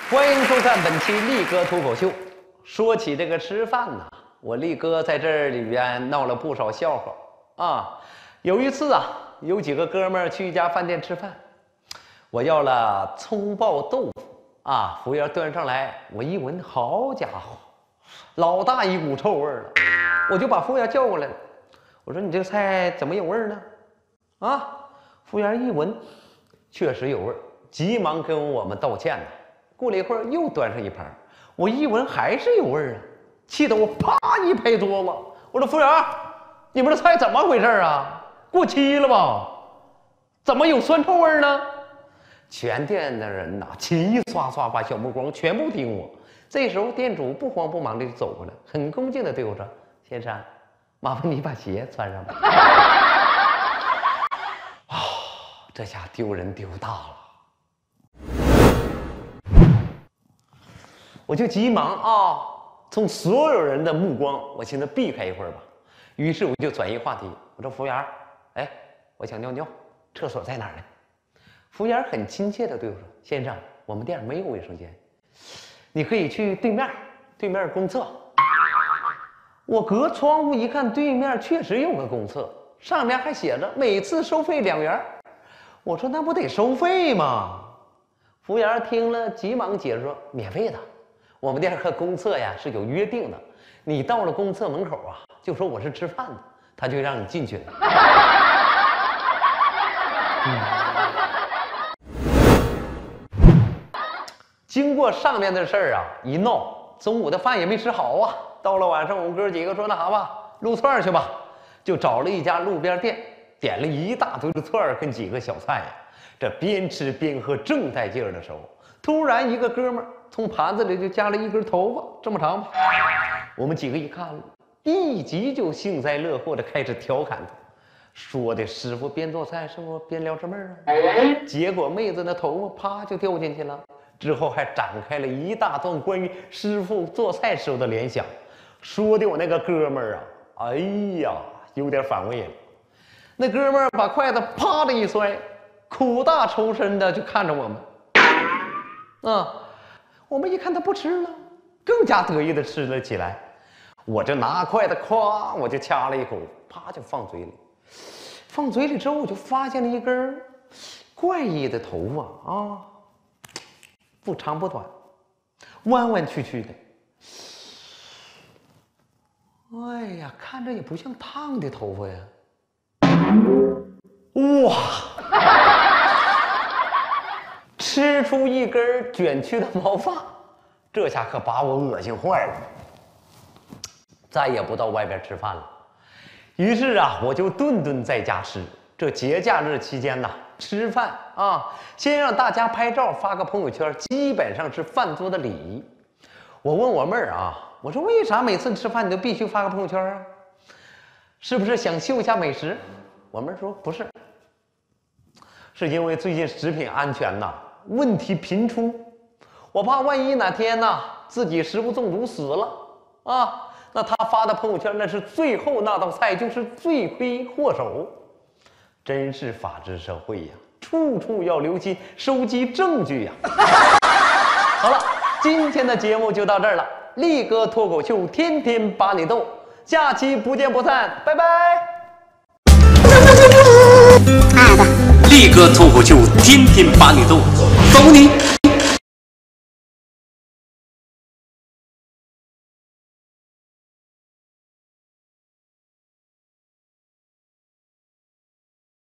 欢迎收看本期力哥脱口秀。说起这个吃饭呐，我力哥在这里边闹了不少笑话啊。有一次啊，有几个哥们儿去一家饭店吃饭，我要了葱爆豆腐啊，服务员端上来，我一闻，好家伙，老大一股臭味了，我就把服务员叫过来了，我说你这个菜怎么有味儿呢？啊，服务员一闻，确实有味儿，急忙跟我们道歉呢。过了一会儿，又端上一盘，我一闻还是有味儿啊，气得我啪一拍桌子，我说服务员，你们这菜怎么回事啊？过期了吧？怎么有酸臭味呢？全店的人呐，齐刷刷把小目光全部盯我。这时候店主不慌不忙的就走过来，很恭敬的对我说：“先生，麻烦你把鞋穿上吧。”啊，这下丢人丢大了。我就急忙啊，从所有人的目光，我寻思避开一会儿吧。于是我就转移话题，我说服务员，哎，我想尿尿，厕所在哪儿呢？服务员很亲切地对我说：“先生，我们店没有卫生间，你可以去对面公厕。”我隔窗户一看，对面确实有个公厕，上面还写着每次收费2元。我说那不得收费吗？服务员听了，急忙解释说：“免费的。我们店和公厕呀是有约定的，你到了公厕门口啊，就说我是吃饭的，他就让你进去了。”经过上面的事儿啊，一闹，中午的饭也没吃好啊。到了晚上，我们哥几个说那好吧，撸串去吧，就找了一家路边店，点了一大堆的串跟几个小菜呀。这边吃边喝正带劲儿的时候，突然一个哥们儿从盘子里就夹了一根头发，这么长吧。我们几个一看，立即就幸灾乐祸的开始调侃他，说的师傅边做菜是不边撩着妹儿啊？结果妹子那头发啪就掉进去了。之后还展开了一大段关于师傅做菜时候的联想，说的我那个哥们儿啊，哎呀，有点反胃了。那哥们儿把筷子啪的一摔，苦大仇深的就看着我们。啊，我们一看他不吃了，更加得意的吃了起来。我这拿筷子咵，我就掐了一口，啪就放嘴里。放嘴里之后，我就发现了一根怪异的头发啊。不长不短，弯弯曲曲的。哎呀，看着也不像烫的头发呀！哇，吃出一根卷曲的毛发，这下可把我恶心坏了，再也不到外边吃饭了。于是啊，我就顿顿在家吃。这节假日期间呢，吃饭啊，先让大家拍照发个朋友圈，基本上是饭桌的礼仪。我问我妹儿啊，我说为啥每次吃饭你都必须发个朋友圈啊？是不是想秀一下美食？我妹儿说不是，是因为最近食品安全呐问题频出，我怕万一哪天呐自己食物中毒死了啊，那他发的朋友圈那是最后那道菜就是罪魁祸首。真是法治社会呀，处处要留心收集证据呀。好了，今天的节目就到这儿了，力哥脱口秀天天把你逗，下期不见不散，拜拜。力哥脱口秀天天把你逗，走你。